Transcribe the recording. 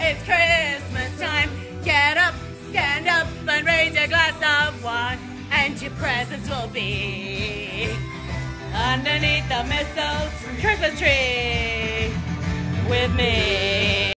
it's Christmas time. Get up, stand up, and raise your glass of wine, and your presents will be underneath the mistletoe Christmas tree with me.